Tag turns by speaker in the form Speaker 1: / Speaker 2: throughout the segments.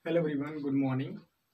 Speaker 1: Hello everyone, good morning.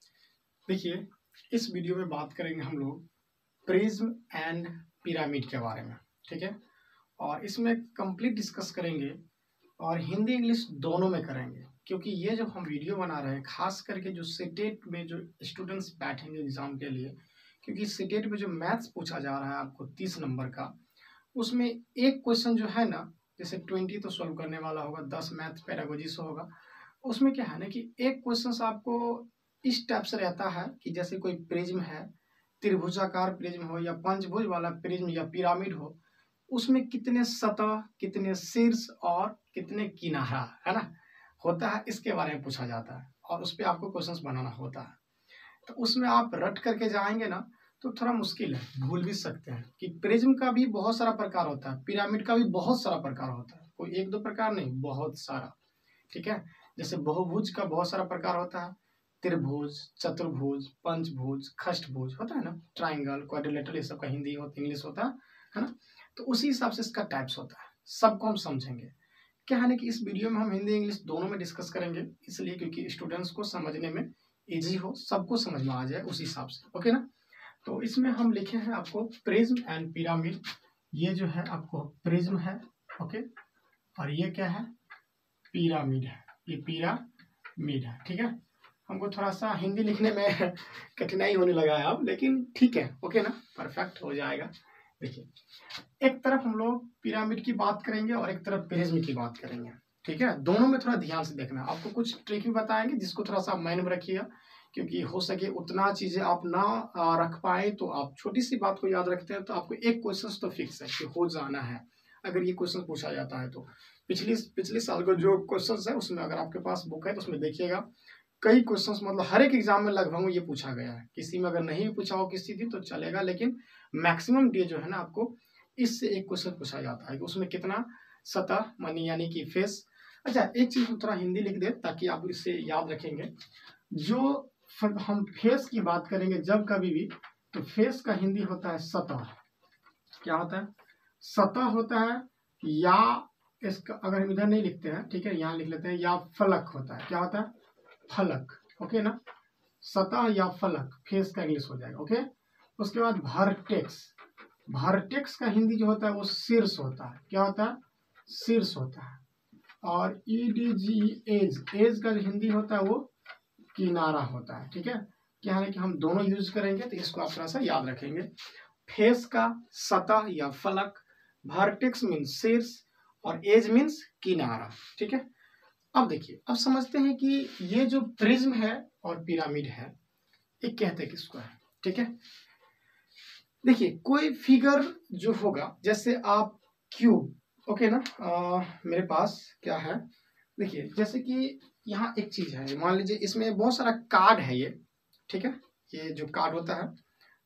Speaker 1: देखिए, इस video में बात करेंगे हम लोग प्रिज्म एंड पिरामिड के बारे में। ठीक है, और इसमें कंप्लीट डिस्कस करेंगे और हिंदी इंग्लिश दोनों में करेंगे, क्योंकि ये जो हम वीडियो बना रहे हैं खास करके जो सीटेट में जो स्टूडेंट्स बैठेंगे एग्जाम के लिए, क्योंकि सीटेट में जो मैथ्स पूछा जा रहा है आपको 30 नंबर का, उसमें एक क्वेश्चन जो है ना, जैसे 20 तो सॉल्व करने वाला होगा, 10 मैथ्स पेडागोजी से होगा। उसमें क्या है ना कि एक क्वेश्चन आपको इस टाइप से रहता है कि जैसे कोई प्रिज्म है, त्रिभुजाकार प्रिज्म हो या पंचभुज वाला प्रिज्म या पिरामिड हो, उसमें कितने सतह, कितने शीर्ष और कितने किनारा है ना होता है, इसके बारे में पूछा जाता है और उस पर आपको क्वेश्चंस बनाना होता है। तो उसमें आप रट करके जाएंगे ना तो थोड़ा मुश्किल है, भूल भी सकते हैं कि प्रिज्म का भी बहुत सारा प्रकार होता है, पिरामिड का भी बहुत सारा प्रकार होता है, कोई एक दो प्रकार नहीं, बहुत सारा। ठीक है, जैसे बहुभुज का बहुत सारा प्रकार होता है, त्रिभुज, चतुर्भुज, पंचभुज, खष्टभुज होता है ना, ट्राइंगल, क्वाड्रिलेटरल, ये सब का हिंदी होता, इंग्लिश होता है ना। तो उसी हिसाब से इसका टाइप्स होता है, सबको हम समझेंगे। क्या है ना कि इस वीडियो में हम हिंदी इंग्लिश दोनों में डिस्कस करेंगे, इसलिए क्योंकि स्टूडेंट्स को समझने में इजी हो, सबको समझ में आ जाए उस हिसाब से। ओके ना, तो इसमें हम लिखे हैं आपको प्रिज्म एंड पिरामिड। ये जो है आपको प्रिज्म है, ओके, और ये क्या है, पिरामिड है, ये पिरामिड है। ठीक है, हमको थोड़ा सा हिंदी लिखने में कठिनाई होने लगा है अब, लेकिन ठीक है, ओके ना, परफेक्ट हो जाएगा। देखिए, एक तरफ हम लोग पिरामिड की बात करेंगे और एक तरफ प्रिज्म की बात करेंगे। ठीक है, दोनों में थोड़ा ध्यान से देखना, आपको कुछ ट्रिक भी बताएंगे जिसको थोड़ा सा माइंड में रखिएगा, क्योंकि हो सके उतना चीजें आप ना रख पाए तो आप छोटी सी बात को याद रखते हैं तो आपको एक क्वेश्चन तो फिक्स है कि हो जाना है अगर ये क्वेश्चन पूछा जाता है तो। पिछले साल का जो क्वेश्चन है उसमें अगर आपके पास बुक है तो उसमें देखिएगा, कई क्वेश्चंस मतलब हर एक एग्जाम में लगभग ये पूछा गया है। किसी में अगर नहीं पूछा हो किसी दिन तो चलेगा, लेकिन मैक्सिमम डे जो है ना आपको इससे एक क्वेश्चन पूछा जाता है कि उसमें कितना सतह मनी यानी कि फेस। अच्छा, एक चीज हम थोड़ा हिंदी लिख दे ताकि आप इससे याद रखेंगे। जो हम फेस की बात करेंगे जब कभी भी, तो फेस का हिंदी होता है सतह। क्या होता है, सतह होता है, या इसका अगर हम इधर नहीं लिखते हैं, ठीक है, यहाँ लिख लेते हैं, या फलक होता है। क्या होता है, फलक। ओके ना, सतह या फलक फेस का इंग्लिश हो जाएगा। ओके, उसके बाद वर्टेक्स। वर्टेक्स का हिंदी जो होता है वो शीर्ष होता है। क्या होता है, शीर्ष होता है। और ईडीजी एज, एज का जो हिंदी होता है वो किनारा होता है। ठीक है, क्या है कि हम दोनों यूज करेंगे तो इसको आप थोड़ा सा याद रखेंगे। फेस का सतह या फलक, वर्टेक्स मीन्स शीर्ष और एज मीन्स किनारा। ठीक है, अब देखिए, अब समझते हैं कि ये जो प्रिज्म है और पिरामिड है ये कहते किसको है। ठीक है, देखिए कोई फिगर जो होगा, जैसे आप क्यूब, ओके ना, मेरे पास क्या है, देखिए जैसे कि यहाँ एक चीज है, मान लीजिए इसमें बहुत सारा कार्ड है ये। ठीक है, ये जो कार्ड होता है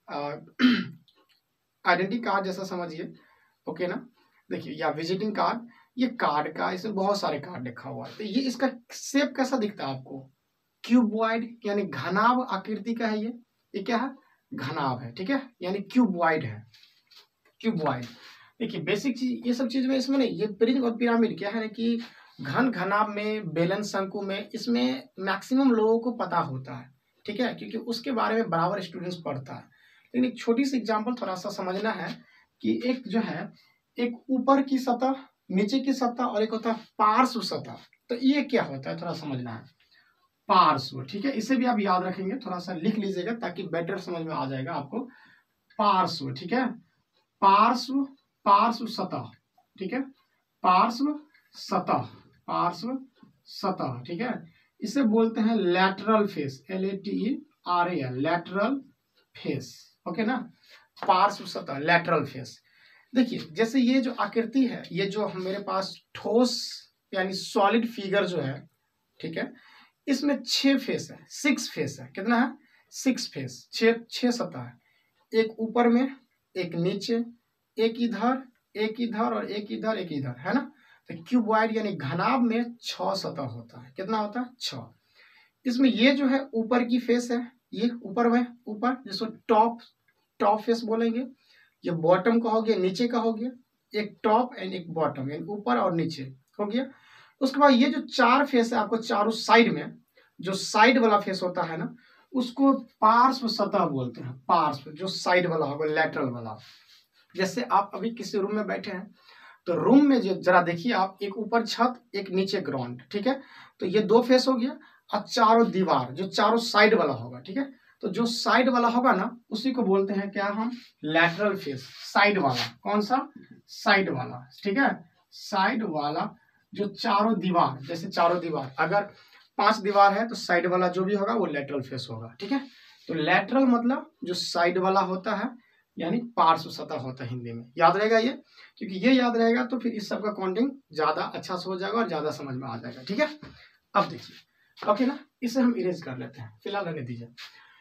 Speaker 1: आइडेंटिटी कार्ड जैसा समझिए। ओके ना, देखिए, या विजिटिंग कार्ड, ये कार्ड का, इसमें बहुत सारे कार्ड लिखा हुआ है। तो ये इसका शेप कैसा दिखता है आपको, क्यूबॉइड यानी घनाभ आकृति का है ये क्या है, घनाभ है। ठीक है, यानी क्यूबॉइड है, क्यूबॉइड। देखिए बेसिक चीज, ये सब चीज में इसमें नहीं, ये प्रिज्म और पिरामिड क्या है ना कि घन घनाभ में, बेलन शंकु में, इसमें मैक्सिमम लोगों को पता होता है। ठीक है, क्योंकि उसके बारे में बराबर स्टूडेंट्स पढ़ता है। लेकिन एक छोटी सी एग्जांपल थोड़ा सा समझना है कि एक जो है, एक ऊपर की सतह, नीचे की सतह और एक होता है पार्श्व सतह। तो ये क्या होता है थोड़ा समझना है, पार्श्व। ठीक है, इसे भी आप याद रखेंगे, थोड़ा सा लिख लीजिएगा ताकि बेटर समझ में आ जाएगा आपको। पार्श्व, ठीक है, पार्श्व, पार्श्व सतह। ठीक है, पार्श्व सतह, पार्श्व सतह। ठीक है, इसे बोलते हैं lateral face, LATERAL, lateral face. Okay ना, पार्श्व सतह, लैटरल फेस। देखिए जैसे ये जो आकृति है, ये जो मेरे पास ठोस यानी सॉलिड फिगर जो है, ठीक है, इसमें 6 फेस है, 6 फेस है। कितना है, 6 फेस, 6 सतह है। एक ऊपर में, एक नीचे, एक इधर, एक इधर और एक इधर, एक इधर, है ना। तो क्यूबॉइड यानी घनाभ में 6 सतह होता है। कितना होता है, 6। इसमें ये जो है ऊपर की फेस है, ये ऊपर में, ऊपर जिसको टॉप फेस बोलेंगे। ये बॉटम का हो गया, नीचे का हो गया, एक टॉप एंड एक बॉटम, यानी ऊपर और नीचे हो गया। उसके बाद ये जो 4 फेस है आपको चारों साइड में, जो साइड वाला फेस होता है ना उसको पार्श्व सतह बोलते हैं। पार्श्व जो साइड वाला होगा, लैटरल वाला। जैसे आप अभी किसी रूम में बैठे हैं तो रूम में जो जरा देखिए आप, एक ऊपर छत एक नीचे ग्राउंड, ठीक है। तो ये दो फेस हो गया और चारों दीवार जो चारों साइड वाला होगा, ठीक है। तो जो साइड वाला होगा ना उसी को बोलते हैं क्या हम, लैटरल फेस। साइड वाला कौन सा, साइड वाला, ठीक है। साइड वाला जो चारों दीवार, जैसे चारों दीवार अगर 5 दीवार है तो साइड वाला जो भी होगा वो लेटरल फेस होगा, ठीक है। तो लेटरल मतलब जो साइड वाला होता है, यानी पार्श्व सतह होता है हिंदी में। याद रहेगा ये, क्योंकि ये याद रहेगा तो फिर इस सब का काउंटिंग ज्यादा अच्छा से हो जाएगा और ज्यादा समझ में आ जाएगा, ठीक है। अब देखिए, ओके ना, इसे हम इरेज कर लेते हैं, फिलहाल रहने दीजिए।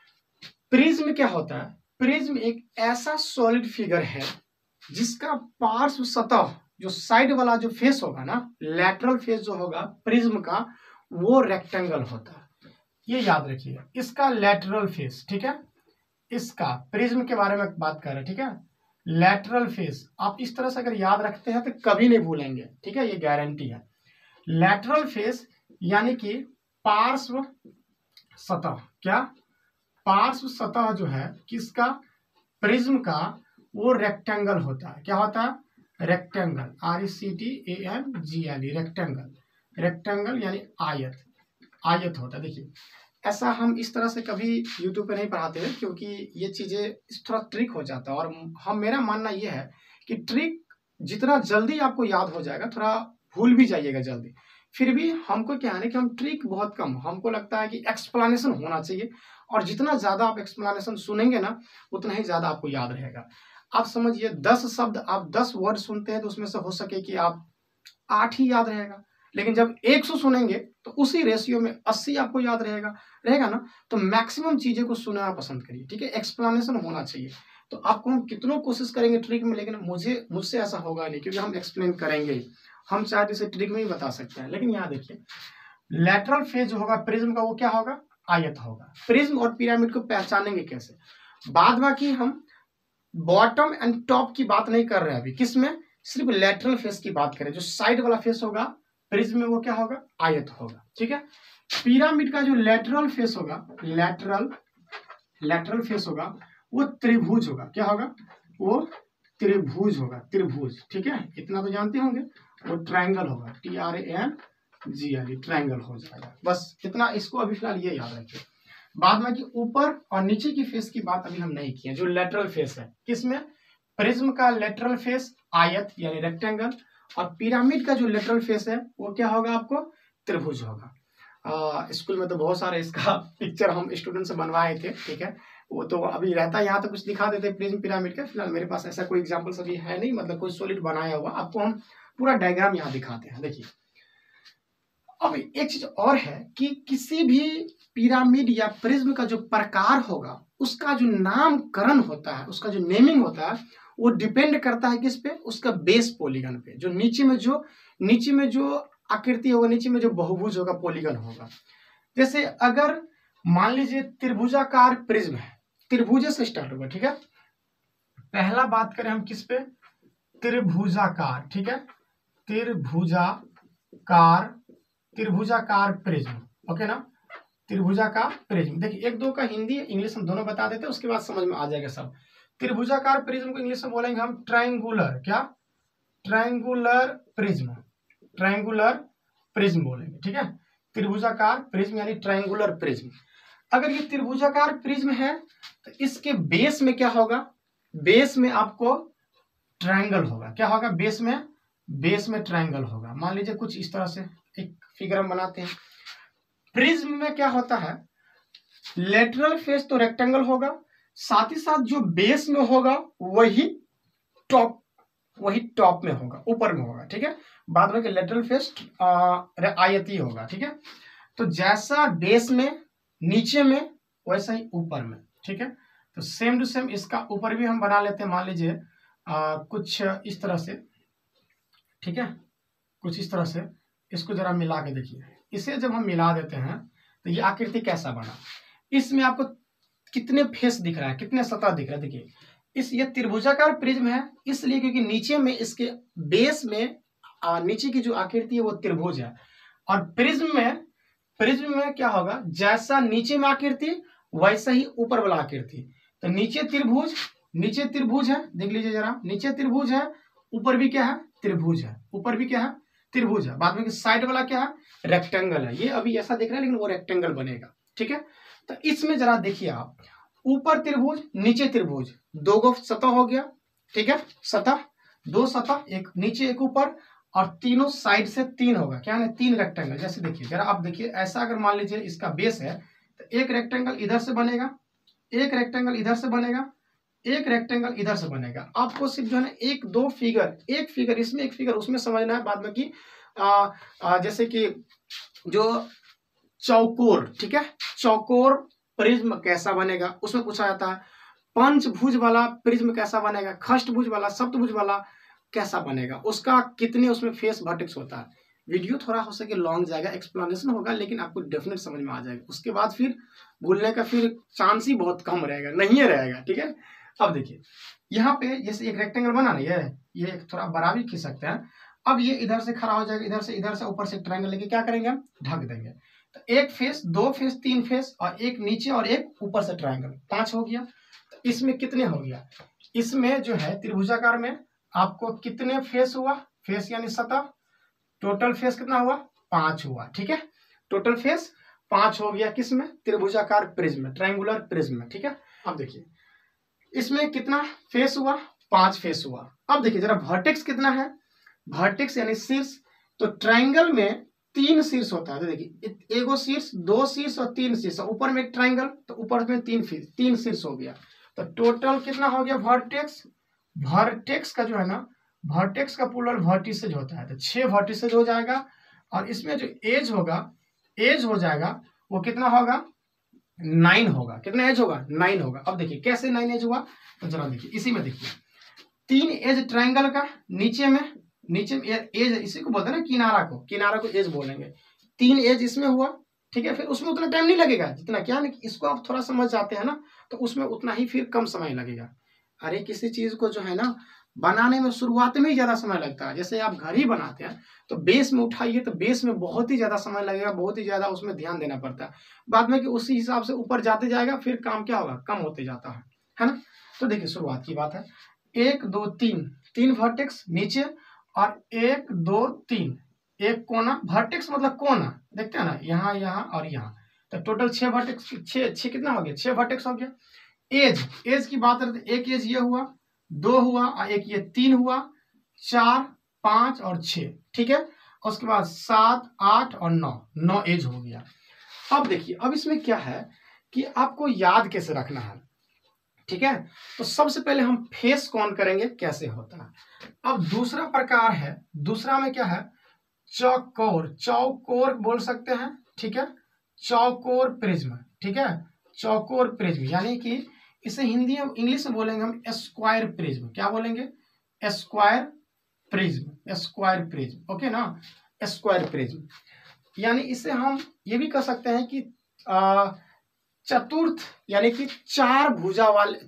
Speaker 1: प्रिज्म क्या होता है, प्रिज्म एक ऐसा सॉलिड फिगर है जिसका पार्श्व सतह, जो साइड वाला जो फेस होगा ना, लेटरल फेस जो होगा प्रिज्म का, वो रेक्टेंगल होता है। ये याद रखिएगा, इसका लेटरल फेस, ठीक है। इसका प्रिज्म के बारे में बात कर रहे हैं, ठीक है। लेटरल फेस आप इस तरह से अगर याद रखते हैं तो कभी नहीं भूलेंगे, ठीक है, ये गारंटी है। लेटरल फेस यानी कि पार्श्व सतह, क्या, पार्श्व सतह जो है किसका, प्रिज्म का, वो रेक्टेंगल होता है। क्या होता है, रेक्टेंगल, RECTANGLE, रेक्टेंगल। रेक्टेंगल यानी आयत, आयत होता है। देखिए ऐसा हम इस तरह से कभी यूट्यूब पे नहीं पढ़ाते हैं, क्योंकि ये चीजें थोड़ा ट्रिक हो जाता है। और हम, मेरा मानना ये है कि ट्रिक जितना जल्दी आपको याद हो जाएगा, थोड़ा भूल भी जाइएगा जल्दी। फिर भी हमको क्या है कि हम ट्रिक बहुत कम, हमको लगता है कि एक्सप्लेनेशन होना चाहिए, और जितना ज्यादा आप एक्सप्लेनेशन सुनेंगे ना उतना ही ज्यादा आपको याद रहेगा। आप समझिए 10 शब्द, आप 10 वर्ड सुनते हैं तो उसमें से हो सके कि आप 8 ही याद रहेगा, लेकिन जब 100 सुनेंगे तो उसी रेशियो में 80 आपको याद रहेगा, रहेगा ना। तो मैक्सिमम चीजें को सुनना पसंद करिए, ठीक है। एक्सप्लेनेशन होना चाहिए। तो आपको हम कितनों कोशिश करेंगे ट्रिक में, लेकिन मुझसे ऐसा होगा नहीं, क्योंकि हम एक्सप्लेन करेंगे। हम चाहे तो इसे ट्रिक में ही बता सकते हैं, लेकिन यहाँ देखिए लेटरल फेज जो होगा प्रिज्म का, वो क्या होगा, आयत होगा। प्रिज्म और पिरामिड को पहचानेंगे कैसे, बाद बाकी हम बॉटम एंड टॉप की बात नहीं कर रहे हैं अभी, किसमें, सिर्फ लेटरल फेस की बात करें। जो साइड वाला फेस होगा प्रिज्म में वो क्या होगा, आयत होगा, ठीक है। पिरामिड का जो लेटरल फेस होगा, लेटरल फेस होगा वो त्रिभुज होगा। क्या होगा, वो त्रिभुज होगा, त्रिभुज, ठीक है। इतना तो जानते होंगे, वो ट्रायंगल होगा, TRANGLE, ट्रायंगल हो जाएगा। बस इतना, इसको अभी फिलहाल ये याद रखिए। बाद में कि ऊपर और नीचे की फेस की बात अभी हम नहीं किए। जो लेटरल फेस है किसमें, प्रिज्म का लेटरल फेस आयत यानी रेक्टेंगल, और पिरामिड का जो लेटरल फेस है वो क्या होगा आपको, त्रिभुज होगा। स्कूल में तो बहुत सारे इसका पिक्चर हम स्टूडेंट से बनवाए थे, ठीक है। वो तो अभी रहता है, यहाँ तो कुछ दिखा देते प्रिज्म पिरामिड का। फिलहाल मेरे पास ऐसा कोई एग्जाम्पल अभी है नहीं, मतलब कोई सॉलिड बनाया हुआ। आपको हम पूरा डायग्राम यहाँ दिखाते हैं। देखिए अब एक चीज और है कि किसी भी पिरामिड या प्रिज्म का जो प्रकार होगा उसका जो नामकरण होता है, उसका जो नेमिंग होता है, वो डिपेंड करता है किस पे, उसका बेस पॉलीगन पे। जो नीचे में जो आकृति होगा, नीचे में जो बहुभुज होगा, पॉलीगन होगा। जैसे अगर मान लीजिए त्रिभुजाकार प्रिज्म है, त्रिभुज से स्टार्ट होगा, ठीक है। पहला बात करें हम किस पे, त्रिभुजाकार, ठीक है। त्रिभुजाकार प्रिज्म, ओके ना, त्रिभुजाकार प्रिज्म। देखिए 1-2 का हिंदी इंग्लिश हम दोनों बता देते हैं, उसके बाद समझ में आ जाएगा सब। त्रिभुजाकार प्रिज्म को इंग्लिश में बोलेंगे हम ट्रायंगुलर, क्या, ट्रायंगुलर प्रिज्म बोलेंगे, ठीक है। त्रिभुजाकार प्रिज्म यानी ट्रायंगुलर प्रिज्म। अगर ये त्रिभुजाकार प्रिज्म है तो इसके बेस में क्या होगा, बेस में आपको ट्रायंगल होगा। क्या होगा, बेस में ट्रायंगल होगा। मान लीजिए कुछ इस तरह से एक फिगर हम बनाते हैं। प्रिज्म में क्या होता है, लेटरल फेस तो रेक्टेंगल होगा, साथ ही साथ जो बेस में होगा वही टॉप में होगा, ऊपर में होगा, ठीक है। बाद में लेटरल फेस आयतीय होगा, ठीक है। तो जैसा बेस में नीचे में वैसा ही ऊपर में, ठीक है। तो सेम टू सेम इसका ऊपर भी हम बना लेते हैं। मान लीजिए कुछ इस तरह से, ठीक है, कुछ इस तरह से। इसको जरा मिला के देखिए, इसे जब हम मिला देते हैं तो ये आकृति कैसा बना। इसमें आपको कितने फेस दिख रहा है, कितने सतह दिख रहा है। देखिए ये त्रिभुजाकार प्रिज्म है इसलिए क्योंकि नीचे में इसके बेस में नीचे की जो आकृति है वो त्रिभुज है, और प्रिज्म में प्रिज्म में क्या होगा, जैसा नीचे में आकृति वैसा ही ऊपर वाला आकृति। तो नीचे त्रिभुज है, देख लीजिए जरा, नीचे त्रिभुज है, ऊपर भी क्या है, त्रिभुज है, ऊपर भी क्या है, त्रिभुज है। बाद में साइड वाला क्या है, रेक्टेंगल है। ये अभी ऐसा दिख रहा है लेकिन वो रेक्टेंगल बनेगा, ठीक है। तो इसमें जरा देखिए आप, ऊपर त्रिभुज नीचे त्रिभुज, दो गो सतह हो गया, ठीक है, सतह, दो सतह, एक नीचे एक ऊपर, और तीनों साइड से तीन होगा, क्या है, तीन रेक्टेंगल। जैसे देखिए जरा आप देखिए, ऐसा अगर मान लीजिए इसका बेस है तो एक रेक्टेंगल इधर से बनेगा, एक रेक्टेंगल इधर से बनेगा, एक रेक्टेंगल इधर से बनेगा। आपको सिर्फ जो है एक दो फिगर, एक फिगर इसमें एक फिगर उसमें समझना है। बाद में कि जैसे कि जो चौकोर, ठीक है, चौकोर प्रिज्म कैसा बनेगा उसमें पूछा जाता है। पंचभुज वाला प्रिज्म कैसा बनेगा, खष्टभुज वाला, सप्तभुज वाला कैसा बनेगा, उसका कितने उसमें फेस वर्टेक्स होता है। वीडियो थोड़ा हो सके लॉन्ग जाएगा, एक्सप्लेनेशन होगा, लेकिन आपको डेफिनेट समझ में आ जाएगा। उसके बाद फिर भूलने का फिर चांस ही बहुत कम रहेगा, नहीं रहेगा, ठीक है। अब देखिए यहाँ पे जैसे एक रेक्टेंगल बना नहीं है, ये थोड़ा बड़ा भी खींच सकते हैं। अब ये इधर से खड़ा हो जाएगा, इधर से ऊपर से ट्रायंगल लेके क्या करेंगे, हम ढक देंगे। तो एक फेस, दो फेस, तीन फेस, और एक नीचे और एक ऊपर से ट्रायंगल, 5 हो गया। तो इसमें कितने हो गया, इसमें जो है त्रिभुजाकार में आपको कितने फेस हुआ, फेस यानी सतह, टोटल फेस कितना हुआ, 5 हुआ, ठीक है। टोटल फेस 5 हो गया, किसमें, त्रिभुजाकार प्रिज्म, ट्रायंगुलर प्रिज्म, ठीक है। अब देखिए इसमें कितना फेस हुआ, 5 फेस हुआ। अब देखिए जरा वर्टेक्स कितना है, वर्टेक्स यानी शीर्ष। तो ट्रायंगल में 3 शीर्ष होता है। तो देखिए एगो शीर्ष, 2 शीर्ष और 3 शीर्ष, ऊपर में एक ट्रायंगल, तो ऊपर में 3 शीर्ष हो गया। तो टोटल कितना हो गया वर्टेक्स, वर्टेक्स का जो है ना, वर्टेक्स का प्लूरल वर्टिसेज होता है, तो 6 वर्टिसेज हो जाएगा। और इसमें जो एज होगा, एज हो जाएगा वो कितना होगा, 9 होगा। कितना एज होगा, 9 होगा। अब देखिए कैसे 9 एज हुआ, तो जरा देखिए इसी में देखिए 3 एज ट्रायंगल का, नीचे में एज, इसी को बोलते हैं ना, किनारा को एज बोलेंगे। 3 एज इसमें हुआ, ठीक है। फिर उसमें उतना टाइम नहीं लगेगा जितना, क्या है, इसको आप थोड़ा समझ जाते हैं ना, तो उसमें उतना ही फिर कम समय लगेगा। अरे किसी चीज को जो है ना बनाने में शुरुआत में ही ज्यादा समय लगता है। जैसे आप घर ही बनाते हैं तो बेस में उठाइए तो बेस में बहुत ही ज्यादा समय लगेगा, बहुत ही ज्यादा उसमें ध्यान देना पड़ता है। बाद में कि उसी हिसाब से ऊपर जाते जाएगा, फिर काम क्या होगा, कम होते जाता है ना। तो देखिए शुरुआत की बात है, 1 2 3 वर्टेक्स नीचे, और 1 2 3 एक कोना, वर्टेक्स मतलब कोना, देखते हैं ना, यहाँ यहाँ और यहाँ। तो टोटल 6 वर्टेक्स, 6 कितना हो गया, 6 वर्टेक्स हो गया। एज की बात करते, एक एज ये हुआ, 2 हुआ, और एक ये 3 हुआ, 4 5 और 6, ठीक है। उसके बाद 7 8 और 9 एज हो गया। अब देखिए अब इसमें क्या है कि आपको याद कैसे रखना है, ठीक है। तो सबसे पहले हम फेस कौन करेंगे, कैसे होता है। अब दूसरा प्रकार है, दूसरा में क्या है, चौकोर, चौकोर बोल सकते हैं, ठीक है, चौकोर प्रिज्म, ठीक है, चौकोर प्रिज्म, यानी कि इसे हिंदी में, इंग्लिश में बोलेंगे हम स्क्वायर प्रिज्म। क्या बोलेंगे, square prism, square prism, okay ना, स्क्वायर प्रिज्म। यानी इसे हम ये भी कह सकते हैं कि चतुर्थ, यानी कि 4 भुजा वाले,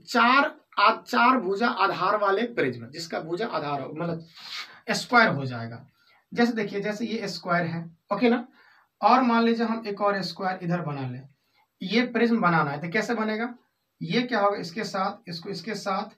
Speaker 1: 4 भुजा आधार वाले प्रिज्म, जिसका भुजा आधार हो, मतलब स्क्वायर हो जाएगा। जैसे देखिए, जैसे ये स्क्वायर है, ओके ना, और मान लीजिए हम एक और स्क्वायर इधर बना लें। ये प्रिज्म बनाना है तो कैसे बनेगा, ये क्या होगा, इसके साथ, इसको इसके साथ,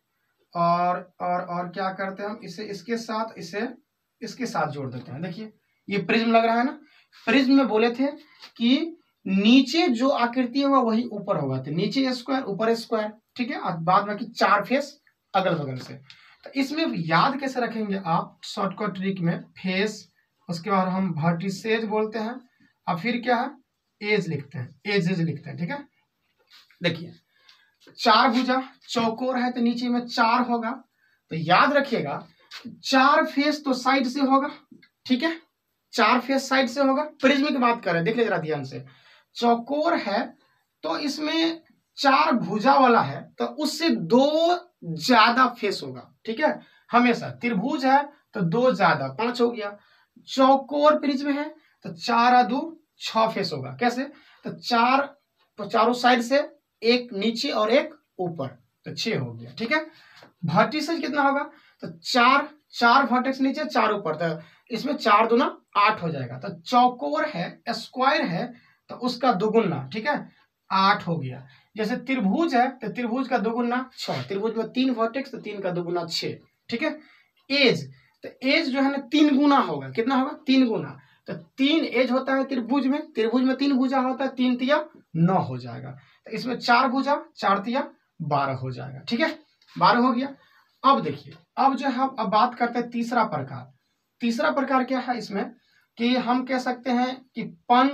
Speaker 1: और क्या करते हैं हम, इसे इसके साथ, इसे इसके साथ जोड़ देते हैं। देखिए ये प्रिज्म लग रहा है ना। प्रिज्म में बोले थे कि नीचे जो आकृति होगा वही ऊपर होगा, तो नीचे स्क्वायर ऊपर स्क्वायर, ठीक है। और बाद में कि 4 फेस अगल बगल से। तो इसमें याद कैसे रखेंगे आप, शॉर्टकट ट्रिक में, फेस, उसके बाद हम वर्टिसेज बोलते हैं, और फिर क्या है, एज लिखते हैं, एज लिखते हैं, ठीक है। देखिए 4 भुजा, चौकोर है तो नीचे में 4 होगा, तो याद रखिएगा 4 फेस तो साइड से होगा, ठीक है, 4 फेस साइड से होगा। प्रिज्म की बात करें, देख लीजिए जरा ध्यान से, चौकोर है तो इसमें 4 भुजा वाला है तो उससे 2 ज्यादा फेस होगा, ठीक है, हमेशा। त्रिभुज है तो 2 ज्यादा, 5 हो गया। चौकोर प्रिज्म है तो 4 और 2 6 फेस होगा। कैसे, तो 4, तो चारों साइड से एक नीचे और एक ऊपर, तो 6 हो गया, ठीक है। वर्टिसेज कितना होगा, तो 4 वर्टेक्स नीचे, 4 ऊपर, तो इसमें 4 दूना 8 हो जाएगा। तो चौकोर है, स्क्वायर है, तो उसका दोगुना, ठीक है, 8 हो गया। जैसे त्रिभुज है तो त्रिभुज का दोगुना 6, त्रिभुज में 3 वर्टेक्स तो 3 का दोगुना 6, ठीक है। एज, तो एज जो है ना 3 गुना होगा, कितना होगा 3 गुना, तो 3 एज होता है त्रिभुज में, त्रिभुज में 3 भुजा होता है, 3 तिया 9 हो जाएगा। तो इसमें 4 भुजा 4 तिया 12 हो जाएगा, ठीक है, 12 हो गया। अब देखिए, अब जो है अब बात करते हैं तीसरा प्रकार। तीसरा प्रकार क्या है इसमें कि हम कह सकते हैं कि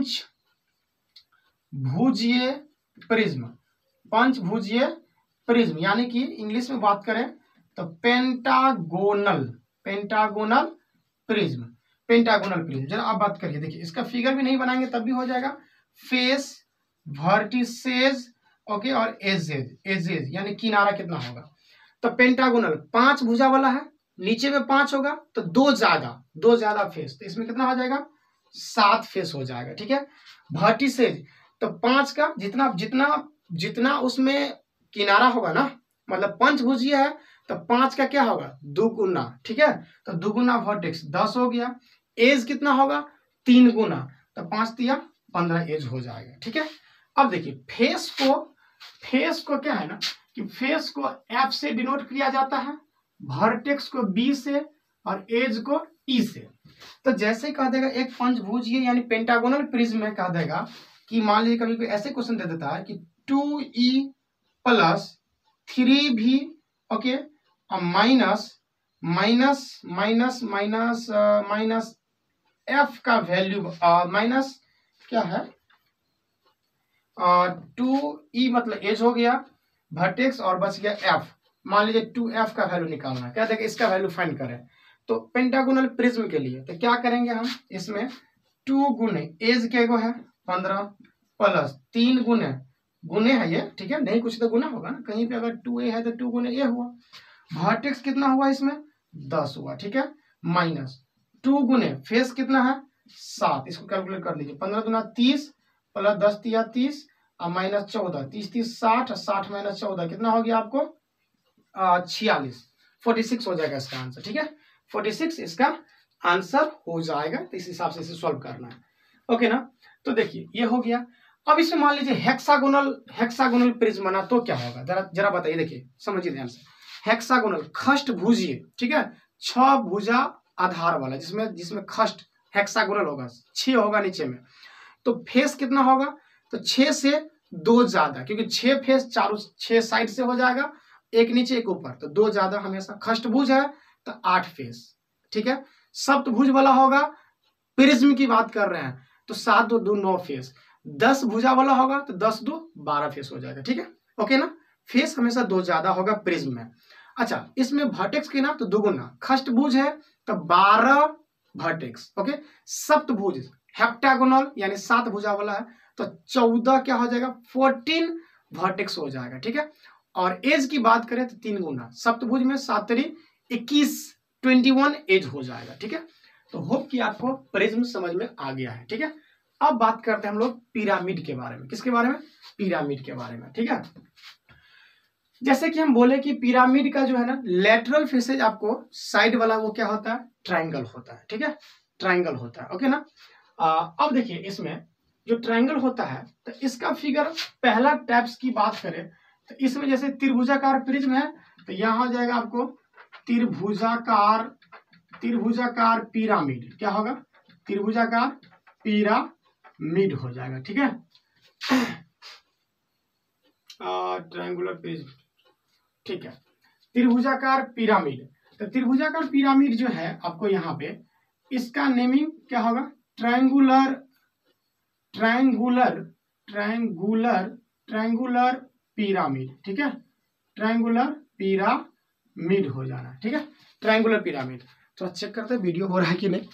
Speaker 1: पंचभुजीय प्रिज्म, पंचभुजीय प्रिज्म, यानी कि इंग्लिश में बात करें तो pentagonal, pentagonal prism, pentagonal prism. जरा आप बात करिए, देखिए इसका फिगर भी नहीं बनाएंगे तब भी हो जाएगा। फेस, वर्टिसेज, ओके, और एजेज, एजेज यानी किनारा कितना होगा। तो पेंटागोनल 5 भुजा वाला है, नीचे में 5 होगा तो 2 ज्यादा फेस, तो इसमें कितना हो जाएगा 7 फेस हो जाएगा, ठीक है। वर्टिसेज तो 5 का जितना जितना जितना उसमें किनारा होगा ना, मतलब पंचभुजीय है तो 5 का क्या होगा 2 गुना, ठीक है, तो 2 गुना वर्टेक्स 10 हो गया। एज कितना होगा 3 गुना, तो 5 तिया 15 एज हो जाएगा, ठीक है। अब देखिए फेस को क्या है ना कि फेस को एफ से डिनोट किया जाता है, वर्टेक्स को बी से और एज को ई से। तो जैसे कह देगा एक पंचभुजीय यानी पेंटागोनल प्रिज्म में कह देगा कि मान लीजिए कभी कोई ऐसे क्वेश्चन दे देता है कि 2e plus 3v, okay, minus minus minus minus minus F का वैल्यू, माइनस क्या है 2e मतलब एज हो गया, वर्टेक्स और बच गया एफ। मान लीजिए 2f का वैल्यू निकालना है, क्या देगा इसका वैल्यू फाइंड करें। तो पेंटागोनल प्रिज्म के लिए तो क्या करेंगे हम, इसमें 2 गुने एज के गो है 15 प्लस 3 गुने गुने है ये, ठीक है, नहीं कुछ तो गुना होगा ना, कहीं पे अगर 2a है तो 2 गुने a हुआ। वर्टेक्स कितना हुआ इसमें 10 हुआ, ठीक है, माइनस 2 गुने फेस कितना है 7, इसको कैलकुलेट कर लीजिए, 15 गुना 30 प्लस 10 तिया 30 और माइनस 14, 30 30 60, 60 माइनस 14 कितना हो गया आपको 46, 46 हो जाएगा इसका आंसर, ठीक है, 46 इसका आंसर हो जाएगा। तो इस हिसाब से इसे सॉल्व करना है, ओके ना। तो देखिए ये हो गया। अब इसमें मान लीजिए हेक्सागोनल प्रिज्म बना तो क्या होगा, जरा बताइए, देखिए समझिए ध्यान से। हेक्सागोनल खष्टभुजीय, ठीक है, 6 भुजा आधार वाला, जिसमें खष्ट हेक्सागोनल होगा, 6 होगा नीचे में, तो फेस कितना होगा तो 6 से 2 ज्यादा, क्योंकि 6 फेस चारों 6 साइड से हो जाएगा, एक नीचे एक ऊपर, तो 2 ज्यादा हमेशा। खष्टभुज है तो 8 फेस, ठीक है। सप्तभुज वाला होगा, प्रिज्म की बात कर रहे हैं तो 7 2 2 9 फेस। 10 भुजा वाला होगा तो 10 2 12 फेस हो जाएगा, ठीक है, ओके ना। फेस हमेशा 2 ज्यादा होगा प्रिज्म में। अच्छा, इसमें वर्टेक्स की ना तो 2 गुना, खष्टभुज है तो 12 वर्टेक्स, ओके। सप्तभुज हेप्टागोनल यानी 7 भुजा वाला है तो 14 क्या हो जाएगा 14 वर्टेक्स हो जाएगा, ठीक है। और एज की बात करें तो 3 गुना, सप्तभुज में 7 3 21 21 एज हो जाएगा, ठीक है। तो होप कि आपको प्रिज्म समझ में आ गया है, ठीक है। अब बात करते हैं हम लोग पिरामिड के बारे में। किसके बारे में, पिरामिड के बारे में, ठीक है। जैसे कि हम बोले कि पिरामिड का जो है ना लेटरल फेसेज आपको साइड वाला वो क्या होता है ट्राइंगल होता है, ठीक है, ट्राइंगल होता है, ओके ना। अब देखिए इसमें जो ट्राइंगल होता है तो इसका फिगर पहला टैप्स की बात करें तो इसमें जैसे त्रिभुजाकार प्रिज्म है तो यहाँ हो जाएगा आपको त्रिभुजाकार पिरामिड, क्या होगा त्रिभुजाकार पिरामिड हो जाएगा, ठीक है। ट्रायंगुलर प्रिज्म, ठीक है, त्रिभुजाकार पिरामिड। तो त्रिभुजाकार पिरामिड जो है आपको यहाँ पे इसका नेमिंग क्या होगा ट्रायंगुलर पिरामिड, ठीक है, ट्रायंगुलर पिरामिड हो जाना, ठीक है, ट्रायंगुलर पिरामिड। तो चेक करते हैं वीडियो हो रहा है कि नहीं।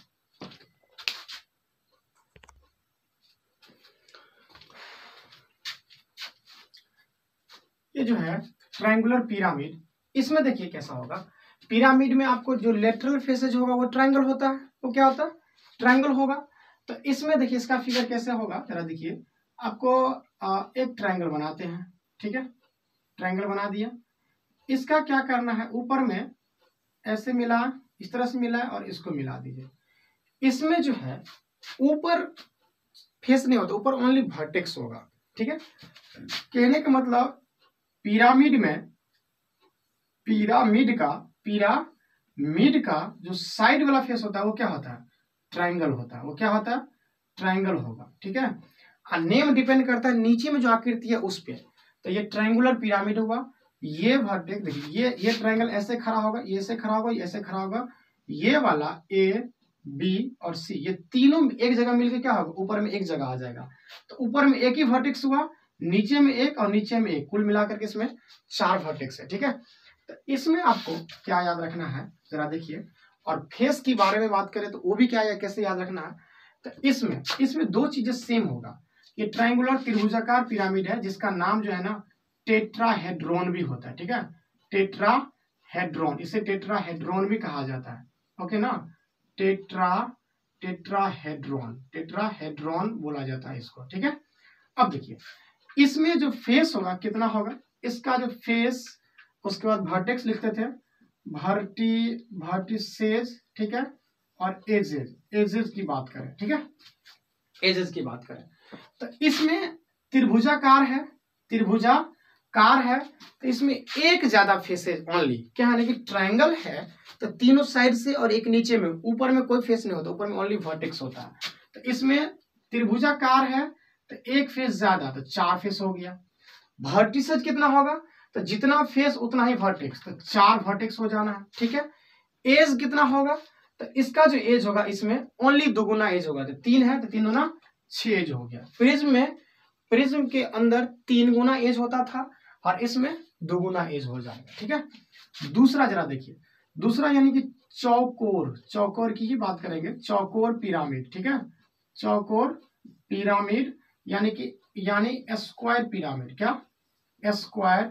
Speaker 1: ये जो है ट्रायंगुलर पिरामिड, इसमें देखिए कैसा होगा। पिरामिड में आपको जो लेटरल फेसेज होगा वो ट्रायंगल होता है, वो क्या होता है ट्रायंगल होगा। तो इसमें देखिए इसका फिगर कैसे होगा, जरा देखिए। आपको एक ट्रायंगल बनाते हैं, ठीक है, ट्रायंगल बना दिया। इसका क्या करना है, ऊपर में ऐसे मिला, इस तरह से मिला और इसको मिला दीजिए। इसमें जो है ऊपर फेस नहीं होता, ऊपर ओनली वर्टेक्स होगा। ठीक है, कहने का मतलब पिरामिड में पिरामिड का जो साइड वाला फेस होता है वो क्या होता है, ट्राइंगल होता है। वो क्या होता है, ट्राइंगल होगा। ठीक है, नेम डिपेंड करता है नीचे में जो आकृति है उस पे। तो ये ट्राइंगुलर पिरामिड हुआ। ये वर्टेक्स देखिए, ये ट्राइंगल ऐसे खड़ा होगा, ये ऐसे खड़ा होगा, ये ऐसे खड़ा होगा, ये वाला ए बी और सी, ये तीनों एक जगह मिलकर क्या होगा, ऊपर में एक जगह आ जाएगा। तो ऊपर में एक ही वर्टेक्स हुआ, नीचे में एक और नीचे में एक, कुल मिलाकर के इसमें 4 वर्टेक्स है। ठीक है, तो इसमें आपको क्या याद रखना है जरा देखिए। और फेस के बारे में बात करें तो वो भी क्या है, कैसे याद रखना है। तो इसमें 2 चीजें सेम होगा। ये ट्राइंगुलर त्रिभुजाकार पिरामिड है जिसका नाम जो है ना टेट्राहेड्रॉन भी होता है। ठीक है, टेट्राहेड्रॉन, इसे टेट्राहेड्रॉन भी कहा जाता है। ओके ना, टेट्राहेड्रॉन बोला जाता है इसको। ठीक है, अब देखिए इसमें जो फेस होगा कितना होगा, इसका जो फेस, उसके बाद वर्टेक्स लिखते थे, वर्टिसेस। ठीक है, और एजेस की बात करें। ठीक है, एजेस की बात करें तो इसमें त्रिभुजाकार है, तो इसमें एक ज्यादा फेसेज ओनली, क्या है कि ट्रायंगल है तो तीनों साइड से और एक नीचे में, ऊपर में कोई फेस नहीं होता, ऊपर में ओनली वर्टेक्स होता है। तो इसमें त्रिभुजाकार है तो एक फेस ज्यादा, तो 4 फेस हो गया। वर्टिसेज कितना होगा, तो जितना फेस उतना ही वर्टेक्स, तो 4 वर्टेक्स हो जाना है। ठीक है, एज कितना होगा, तो इसका जो एज होगा इसमें ओनली 2 गुना एज होगा, तो 3 है तो 3 गुना 6 एज हो गया। प्रिज्म के अंदर 3 गुना एज होता था और इसमें 2 गुना एज हो जाएगा। ठीक है, दूसरा जरा देखिए, दूसरा यानी कि चौकोर की ही बात करेंगे, चौकोर पिरामिड। ठीक है, चौकोर पिरामिड यानी स्क्वायर पिरामिड, क्या स्क्वायर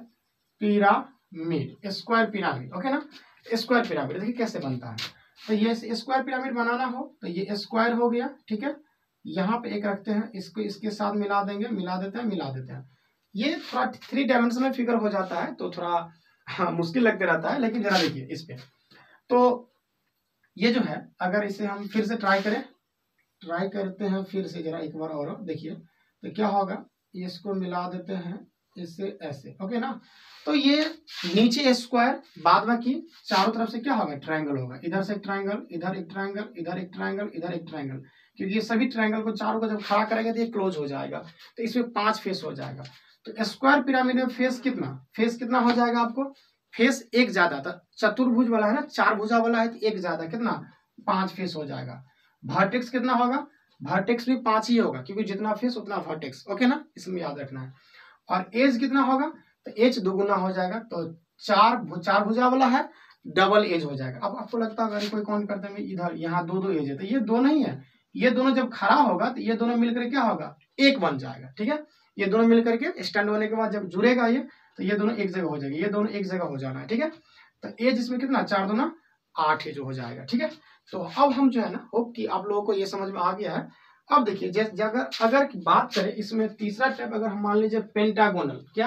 Speaker 1: पिरामिड। ओके ना, स्क्वायर पिरामिड देखिए कैसे बनता है। तो ये स्क्वायर पिरामिड बनाना हो तो ये स्क्वायर हो गया। ठीक है, यहाँ पे एक रखते हैं, इसको इसके साथ मिला देते हैं। ये थोड़ा 3 डायमेंशनल फिगर हो जाता है तो थोड़ा मुश्किल लगते रहता है, लेकिन जरा देखिए इस पे। तो ये जो है, अगर इसे हम फिर से ट्राई करते हैं फिर से जरा एक बार और देखिए, तो क्या होगा, इसको मिला देते हैं इससे ऐसे। ओके ना, तो ये नीचे स्क्वायर, बाद बाकी चारों तरफ से क्या होगा, ट्रायंगल होगा। इधर से एक ट्रायंगल, इधर एक ट्रायंगल, इधर एक ट्रायंगल, इधर एक ट्रायंगल, क्योंकि ये सभी ट्रायंगल को चारों को जब खड़ा करेंगे तो ये क्लोज हो जाएगा, तो इसमें 5 फेस हो जाएगा। तो स्क्वायर पिरामिड में फेस कितना हो जाएगा आपको, फेस एक ज्यादा था, चतुर्भुज वाला है ना, 4 भुजा वाला है तो एक ज्यादा, कितना 5 फेस हो जाएगा। वर्टेक्स कितना होगा, वर्टेक्स भी 5 ही होगा, क्योंकि जितना फेस उतना वर्टेक्स। ओके ना, इसमें याद रखना है। और एज कितना होगा, तो एज 2 गुना हो जाएगा, तो 4 भुजा वाला है, डबल एज हो जाएगा। अब आपको लगता है अगर कोई कौन करते हैं इधर, यहाँ 2 एज है, तो ये 2 नहीं है, ये दोनों जब खड़ा होगा तो ये दोनों मिलकर क्या होगा, एक बन जाएगा। ठीक है, ये दोनों मिलकर के स्टैंड होने के बाद जब जुड़ेगा ये, तो ये दोनों एक जगह हो जाएगी, ये दोनों एक जगह हो जाना है। ठीक है, तो एज इसमें कितना, 4 दूना 8 एज हो जाएगा। ठीक है, तो अब हम जो है ना, होप कि आप लोगों को ये समझ में आ गया है। अब देखिए अगर बात करें इसमें तीसरा टैब, अगर हम मान लीजिए पेंटागोनल, क्या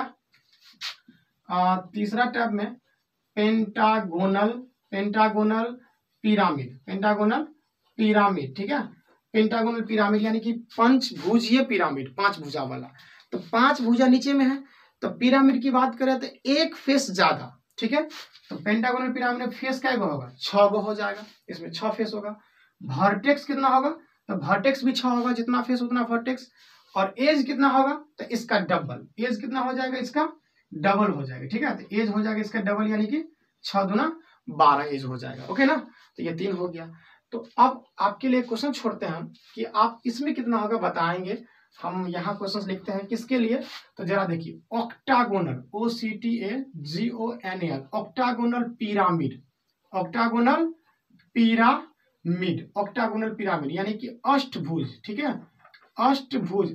Speaker 1: तीसरा टैब में पेंटागोनल पिरामिड। ठीक है, पेंटागोनल पिरामिड यानी कि पंचभुजीय पिरामिड, 5 भुजा वाला। तो 5 भुजा नीचे में है, तो पिरामिड की बात करें तो एक फेस ज्यादा। ठीक है, तो पेंटागोनल पिरामिड में फेस क्या होगा, 6 गो हो जाएगा, इसमें 6 फेस होगा। वर्टेक्स कितना होगा, तो वर्टेक्स भी 6 होगा, जितना फेस उतना वर्टेक्स। और एज कितना होगा, तो इसका डबल, एज कितना हो जाएगा, इसका डबल हो जाएगा। ठीक है, तो एज हो जाएगा इसका डबल, यानी कि 6 दूना 12 एज हो जाएगा। ओके ना, तो ये 3 हो गया। तो अब आपके लिए क्वेश्चन छोड़ते हैं कि आप इसमें कितना होगा बताएंगे। हम यहाँ क्वेश्चन लिखते हैं किसके लिए, तो जरा देखिए, ऑक्टागोनल, OCTAGONAL, ऑक्टागोनल पिरामिड यानी कि अष्टभुज। ठीक है, अष्टभुज,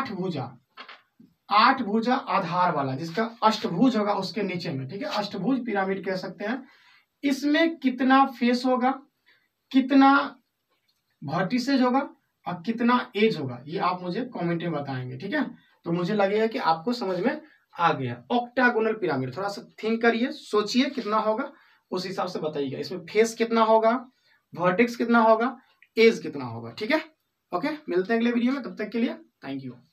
Speaker 1: 8 भुजा आधार वाला, जिसका अष्टभुज होगा उसके नीचे में। ठीक है, अष्टभुज पिरामिड कह सकते हैं। इसमें कितना फेस होगा, कितना वर्टिसेज होगा और कितना एज होगा, ये आप मुझे कमेंट में बताएंगे। ठीक है, तो मुझे लगेगा कि आपको समझ में आ गया। ऑक्टागोनल पिरामिड, थोड़ा सा थिंक करिए, सोचिए कितना होगा, उस हिसाब से बताइएगा। इसमें फेस कितना होगा, वर्टेक्स कितना होगा, एज कितना होगा। ठीक है, ओके, मिलते हैं अगले वीडियो में, तब तक के लिए थैंक यू।